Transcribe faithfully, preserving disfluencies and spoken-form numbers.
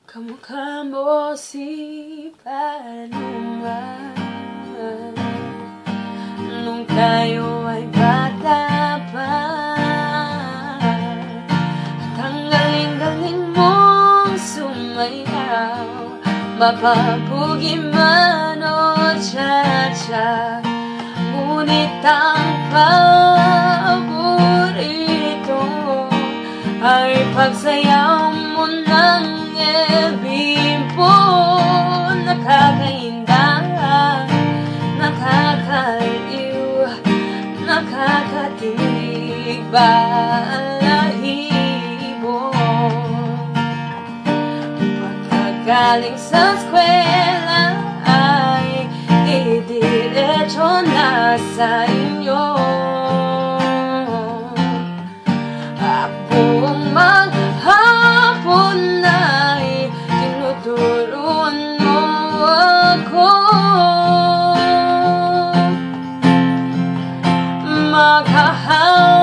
Kamukha mo si Paloma nung tayo ay bata pa, at ang galing-galing mong sumayaw, mapapugi man o cha-cha. Ngunit ang paborito ay pagsayaw mo ng ebimpo. Nakakainda, nakakaliw, nakakatinig, balahibo. Pagkagaling sa eskwela ay idiretso na sa inyo. Buong maghapon ay tinuturuan mo ako maghahaw